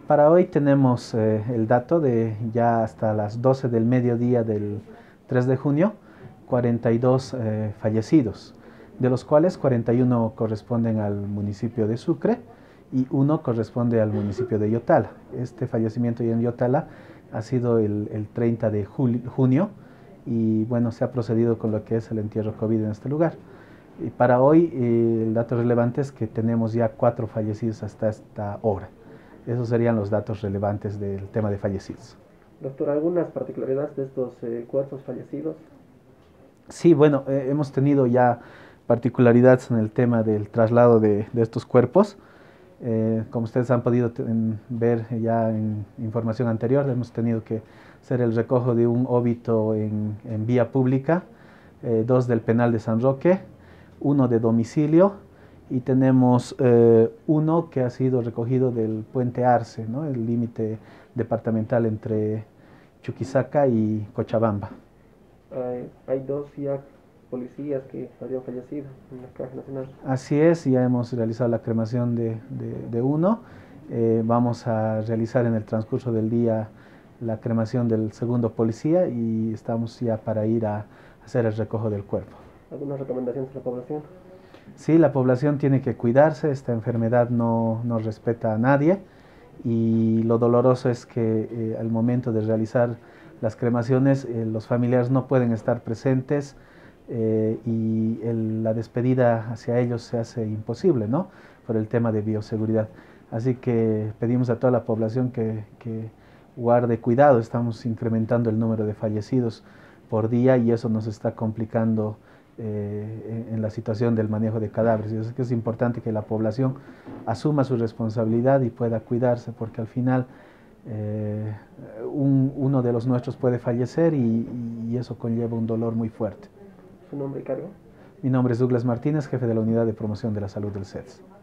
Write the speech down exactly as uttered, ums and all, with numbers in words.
Para hoy tenemos eh, el dato de ya hasta las doce del mediodía del tres de junio, cuarenta y dos eh, fallecidos, de los cuales cuarenta y uno corresponden al municipio de Sucre y uno corresponde al municipio de Yotala. Este fallecimiento en Yotala ha sido el, el treinta de junio y bueno, se ha procedido con lo que es el entierro COVID en este lugar. Y para hoy eh, el dato relevante es que tenemos ya cuatro fallecidos hasta esta hora. Esos serían los datos relevantes del tema de fallecidos. Doctor, ¿algunas particularidades de estos eh, cuerpos fallecidos? Sí, bueno, eh, hemos tenido ya particularidades en el tema del traslado de, de estos cuerpos. Eh, como ustedes han podido ver ya en información anterior, hemos tenido que hacer el recojo de un óbito en, en vía pública, eh, dos del penal de San Roque, uno de domicilio y tenemos eh, uno que ha sido recogido del puente Arce, ¿no? El límite departamental entre Chuquisaca y Cochabamba. Hay, hay dos ya policías que habían fallecido en la Caja Nacional. Así es, ya hemos realizado la cremación de, de, de uno. Eh, vamos a realizar en el transcurso del día la cremación del segundo policía y estamos ya para ir a hacer el recojo del cuerpo. ¿Algunas recomendaciones a la población? Sí, la población tiene que cuidarse, esta enfermedad no, no respeta a nadie y lo doloroso es que eh, al momento de realizar las cremaciones eh, los familiares no pueden estar presentes eh, y el, la despedida hacia ellos se hace imposible, ¿no? Por el tema de bioseguridad. Así que pedimos a toda la población que, que guarde cuidado, estamos incrementando el número de fallecidos por día y eso nos está complicando eh, en la situación del manejo de cadáveres. Y es que es importante que la población asuma su responsabilidad y pueda cuidarse, porque al final eh, un, uno de los nuestros puede fallecer y, y eso conlleva un dolor muy fuerte. ¿Su nombre y cargo? Mi nombre es Douglas Martínez, jefe de la Unidad de Promoción de la Salud del C E D S.